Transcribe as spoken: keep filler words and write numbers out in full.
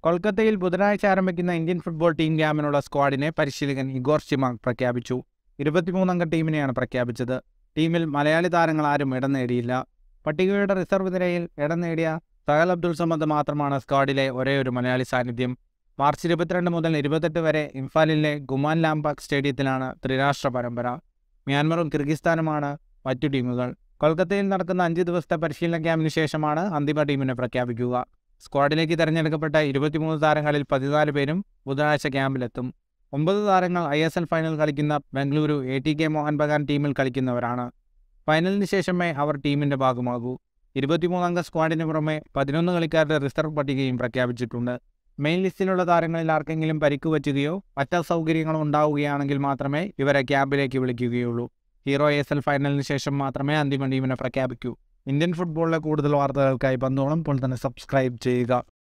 കൊൽക്കത്തയിൽ ബുധനാഴ്ച ആരംഭിക്കുന്ന ഇന്ത്യൻ ഫുട്ബോൾ ടീം ക്യാമ്പിനുള്ള സ്ക്വാഡിനെ പരിശീലകൻ ഇഗോർ സ്റ്റിമാക് പ്രഖ്യാപിച്ചു. ഇരുപത്തിമൂന്നംഗ ടീമിനെയാണ് പ്രഖ്യാപിച്ചത്. ടീമിൽ മലയാളി താരങ്ങൾ ആരും ഇടം നേടിയില്ല. പട്ടികയുടെ റിസർവ് നിരയിൽ ഇടം നേടിയ സഹൽ അബ്ദുൾ സമദ് മാത്രമാണ് സ്ക്വാഡിലെ ഒരേയൊരു മലയാളി സാന്നിധ്യം. മാർച്ച് ഇരുപത്തിരണ്ട് മുതൽ ഇരുപത്തെട്ട് വരെ ഇംഫാലിലെ ഗുമാൻ ലാംപാക് സ്റ്റേഡിയത്തിലാണ് ത്രിരാഷ്ട്ര പരമ്പര. മ്യാൻമറും കിർഗിസ്ഥാനുമാണ് മറ്റു ടീമുകൾ. കൊൽക്കത്തയിൽ നടക്കുന്ന അഞ്ച് ദിവസത്തെ പരിശീലന ക്യാമ്പിന് ശേഷമാണ് അന്തിമ ടീമിനെ പ്രഖ്യാപിക്കുക. സ്ക്വാഡിലേക്ക് തിരഞ്ഞെടുക്കപ്പെട്ട ഇരുപത്തിമൂന്ന് താരങ്ങളിൽ പതിനാല് പേരും ബുധനാഴ്ച ക്യാമ്പിലെത്തും. ഒമ്പത് താരങ്ങൾ ഐ എസ് എൽ ഫൈനൽ കളിക്കുന്ന Bengaluru A T K Mohun Bagan ടീമിൽ കളിക്കുന്നവരാണ്. ഫൈനലിന് ശേഷമേ അവർ ടീമിൻ്റെ ഭാഗമാകൂ. ഇരുപത്തിമൂന്നംഗ സ്ക്വാഡിന് പുറമെ പതിനൊന്ന് കളിക്കാരുടെ റിസർവ് പട്ടികയും പ്രഖ്യാപിച്ചിട്ടുണ്ട്. മെയിൻ ലിസ്റ്റിലുള്ള താരങ്ങളിൽ ആർക്കെങ്കിലും പരിക്ക് പറ്റുകയോ മറ്റ് അസൗകര്യങ്ങളോ ഉണ്ടാവുകയാണെങ്കിൽ മാത്രമേ ഇവരെ ക്യാമ്പിലേക്ക് വിളിക്കുകയുള്ളൂ. ഹീറോ എസ് എൽ ഫൈനലിന് ശേഷം മാത്രമേ അന്തിമ ടീമിനെ പ്രഖ്യാപിക്കൂ. ഇന്ത്യൻ ഫുട്ബോളിലെ കൂടുതൽ വാർത്തകൾക്കായി പന്തോളം ഇപ്പോൾ തന്നെ സബ്സ്ക്രൈബ് ചെയ്യുക.